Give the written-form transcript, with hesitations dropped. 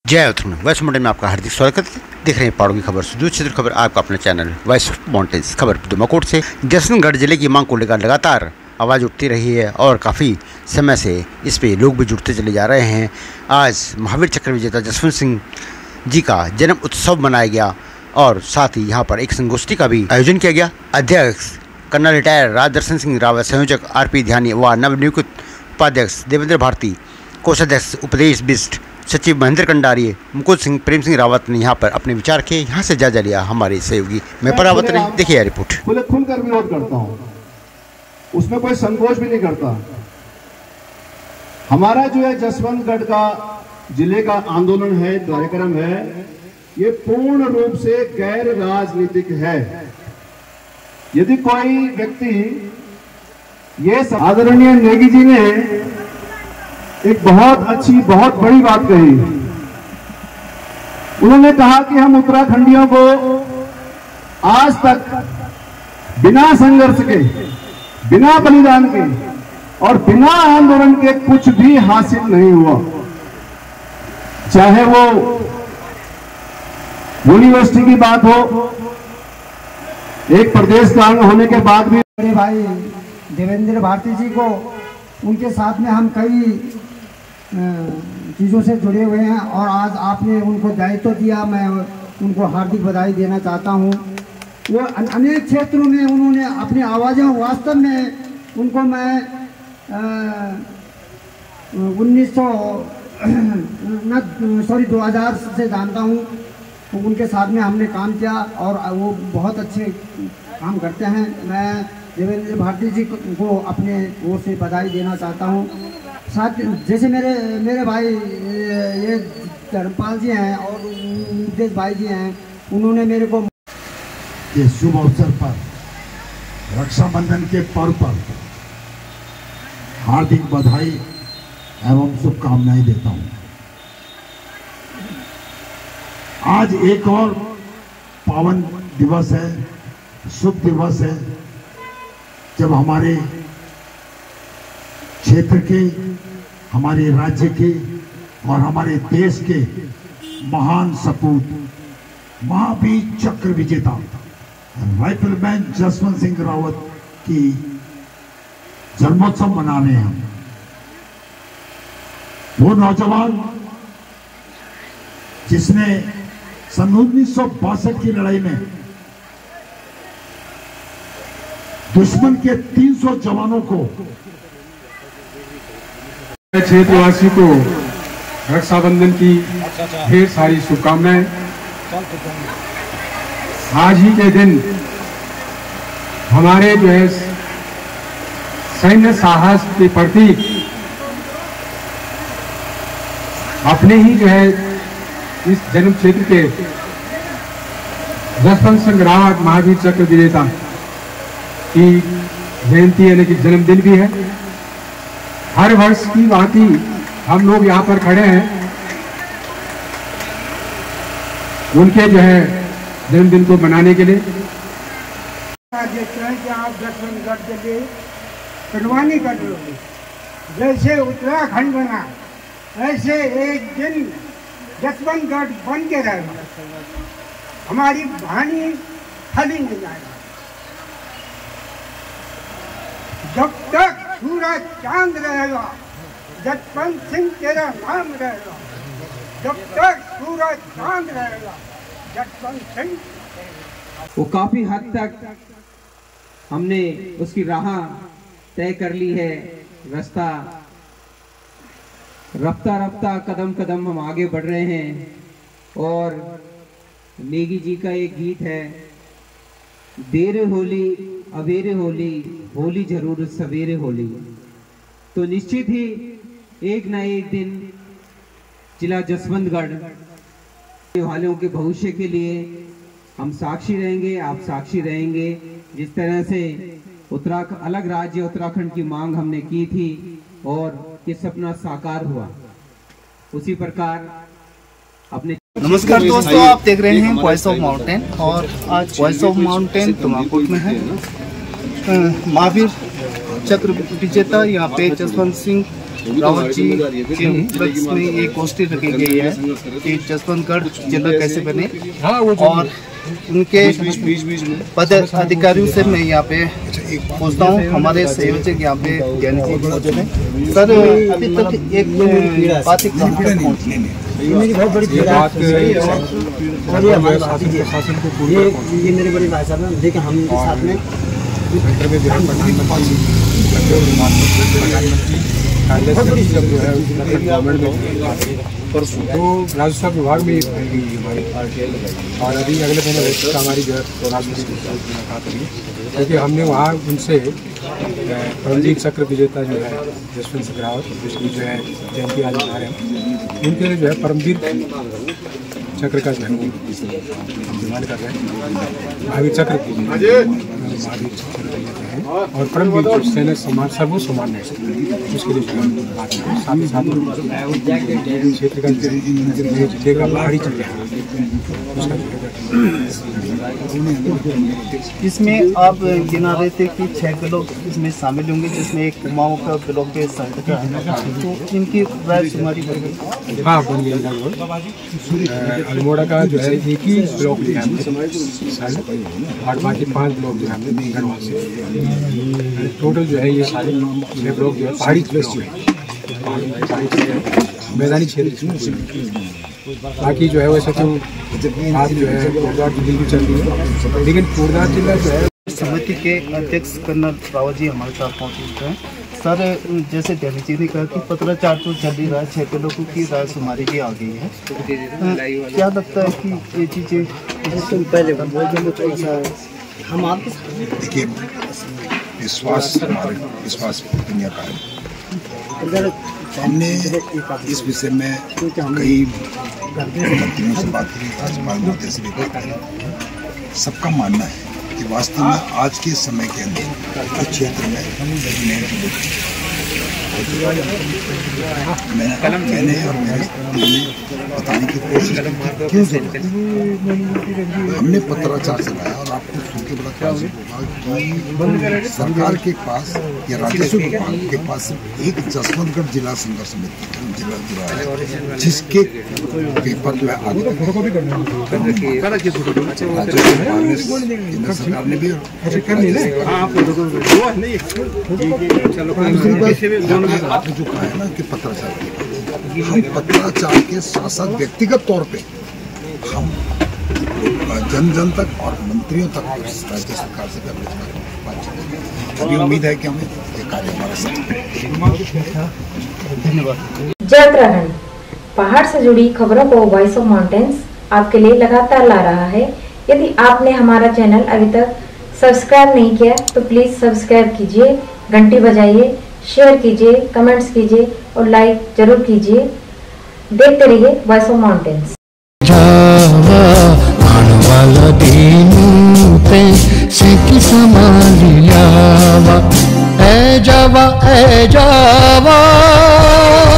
जय Uttarakhand voice mountain में आपका हार्दिक स्वागत है। देख रहे हैं पहाड़ों की खबर, सुदूर क्षेत्र खबर आपका अपना चैनल वॉइस माउंटेन्स खबर दुमाकोट से। जसवंतगढ़ जिले की मांग को लेकर लगातार आवाज़ उठती रही है और काफ़ी समय से इस पे लोग भी जुड़ते चले जा रहे हैं। आज महावीर चक्र विजेता जसवंत सिंह जी का जन्म उत्सव मनाया गया और साथ ही यहाँ पर एक संगोष्ठी का भी आयोजन किया गया। अध्यक्ष कर्नल रिटायर राजदर्शन सिंह रावत, संयोजक आरपी ध्यानी व नवनियुक्त उपाध्यक्ष देवेंद्र भारती, कोषाध्यक्ष उपदेश बिष्ट, सचिव महेंद्र कंडारी, मुकुल सिंह, प्रेम सिंह रावत ने यहाँ पर अपने विचार किए। यहाँ से जायजा लिया हमारे सहयोगी मैं परावत ने। देखिए रिपोर्ट। खुलकर विरोध करता हूँ, उसमें कोई संकोच भी नहीं करता। हमारा जो है जसवंतगढ़ का जिले का आंदोलन है, कार्यक्रम है, ये पूर्ण रूप से गैर राजनीतिक है। यदि कोई व्यक्ति ये आदरणीय नेगी जी ने एक बहुत अच्छी, बहुत बड़ी बात कही। उन्होंने कहा कि हम उत्तराखंडियों को आज तक बिना संघर्ष के, बिना बलिदान के और बिना आंदोलन के कुछ भी हासिल नहीं हुआ। चाहे वो यूनिवर्सिटी की बात हो, एक प्रदेश का अंग होने के बाद भी मेरे भाई देवेंद्र भारती जी को, उनके साथ में हम कई चीज़ों से जुड़े हुए हैं और आज आपने उनको दायित्व दिया, मैं उनको हार्दिक बधाई देना चाहता हूं। वो अनेक क्षेत्रों में उन्होंने अपनी आवाज़ें, वास्तव में उनको मैं 2000 से जानता हूं। उनके साथ में हमने काम किया और वो बहुत अच्छे काम करते हैं। मैं देवेंद्र भारती जी को अपने ओर से बधाई देना चाहता हूं। साथ जैसे मेरे भाई ये धर्मपाल जी हैं और उदेश भाई जी हैं, उन्होंने मेरे को ये शुभ अवसर पर, रक्षाबंधन के पर्व पर हार्दिक बधाई एवं शुभकामनाएं देता हूं। आज एक और पावन दिवस है, शुभ दिवस है, जब हमारे क्षेत्र के, हमारे राज्य के और हमारे देश के महान सपूत, महावीर चक्र विजेता राइफलमैन जसवंत सिंह रावत की जन्मोत्सव मना रहे हैं। वो नौजवान जिसने सन 1962 की लड़ाई में दुश्मन के 300 जवानों को, क्षेत्रवासी को रक्षाबंधन की ढेर सारी शुभकामनाएं। आज ही के दिन हमारे जो है सैन्य साहस के प्रतीक अपने ही जो है इस जन्म क्षेत्र के जसवंत सिंह रावत महावीर चक्र विजेता की जयंती यानी कि जन्मदिन भी है। हर वर्ष की भांति हम लोग यहाँ पर खड़े हैं उनके जो है जन्मदिन को मनाने के लिए। देखते हैं कि आप जसवंतगढ़ के लिए कुर्बानी कर रहे हो। जैसे उत्तराखंड बना, ऐसे एक दिन जसवंतगढ़ बन के रहेगा। हमारी वाणी फली नहीं जाएगा। जब तक सूरज चांद रहेगा, जसवंत सिंह तेरा नाम रहेगा। जब तक सूरज चांद रहेगा, जसवंत सिंह। वो काफी हद तक हमने उसकी राह तय कर ली है। रास्ता रफ्ता रफ्ता कदम कदम हम आगे बढ़ रहे हैं। और नेगी जी का एक गीत है, देर होली अवेरे होली, होली जरूर सवेरे होली। तो निश्चित ही एक ना एक दिन जिला जसवंतगढ़ वालों के भविष्य के लिए हम साक्षी रहेंगे, आप साक्षी रहेंगे। जिस तरह से अलग राज्य उत्तराखंड की मांग हमने की थी और ये सपना साकार हुआ, उसी प्रकार अपने। नमस्कार दोस्तों, आप देख रहे हैं वॉइस ऑफ माउंटेन और आज वॉइस ऑफ माउंटेन दुमाकोट में है। महावीर चक्र विजेता यहाँ पे जसवंत सिंह रावत जी के उपलक्ष्य में एक गोष्ठी रखी गई है कि जसवंतगढ़ जिला कैसे बने, और उनके पद अधिकारियों से मैं यहाँ पे पूछता हूँ। हमारे संयोजक यहाँ पे ज्ञान जी मौजूद हैं। सर, अभी तक एक बात मेरी बहुत बड़ी ये मेरे बड़े भाई साहब हैं, देखिए हम साथ में तो राजस्व विभाग में हमारी और अभी अगले महीने हमारी जो है राजनीतिक मुलाकात हुई, क्योंकि हमने वहाँ उनसे परमवीर चक्र विजेता जो है जसवंत सिंह रावत, जिसकी जो है जयंती आज मना रहे हैं, उनके लिए जो है परमवीर चक्र का जो है डिमांड कर रहे हैं। महावीर चक्र और परमवीर जो सेना सम्मान सर्वोच्च सम्मान है, उसके लिए बात है। साथ ही साथ क्षेत्र का जिले का बाहरी चल रहा है उसका इसमें आप गिना रहे थे कि 6 ब्लॉक इसमें शामिल होंगे, जिसमें एक कुमाऊं का ब्लॉक के संघ का है, तो इनकी राय सुमारी बन गई। हाँ, बन गई लगभग। अल्मोड़ा का जो है एक ही ब्लॉक लिया हमने और बाकी 5 ब्लॉक जो है हमने गढ़वाल से। टोटल जो है ये सारे 6 ब्लॉक जो है पहाड़ी जो है मैदानी क्षेत्र। बाकी जो है वैसे तो आज जो है कोटद्वार की बिल्कुल चल रही है, लेकिन कोटद्वार जिला जो है समिति के अध्यक्ष कर्नल रावत जी हमारे साथ पहुँचे हैं। सर, जैसे दिल्ली जी ने कहा कि पत्राचार तो चल ही रहा है, 6 लोगों की राय सुमारी भी आ गई है, क्या लगता है कि ये चीज़ें पहले थोड़ा सा हम आपके देखिए विश्वास हमारे विश्वास दुनिया का है। हमने इस विषय में कई मंत्रियों से बात की, राज्यपाल महोदय से भी बात की। सबका मानना है कि वास्तव में आज के समय के अंदर इस क्षेत्र में मैंने और मेरे बताने की कोशिश की क्यों जरूरत है। हमने पत्राचार चलाया और आपको सुन के बड़ा ताज्जुब होगा कि सरकार के पास या राजस्व विभाग के पास सिर्फ एक जसवंतगढ़ जिला संघर्ष समिति जिला है, जिसके पेपर जो है केंद्र सरकार ने भी आपने जो कहा है ना कि पत्राचार, हम पत्राचार के साथ साथ व्यक्तिगत तौर पे हम जन जन तक और मंत्रियों तक राज्य सरकार से बातचीत। अभी उम्मीद है कि हमें ये कार्य हमारा साथ। धन्यवाद। जय उत्तराखंड, पहाड़ से जुड़ी खबरों को वॉइस ऑफ माउंटेन्स आपके लिए लगातार ला रहा है। यदि आपने हमारा चैनल अभी तक सब्सक्राइब नहीं किया तो प्लीज सब्सक्राइब कीजिए, घंटी बजाइए, शेयर कीजिए, कमेंट्स कीजिए और लाइक जरूर कीजिए। देखते रहिए वॉइस ऑफ माउंटेन्स। वाला दीनू पे से की संभालियावा ए जावा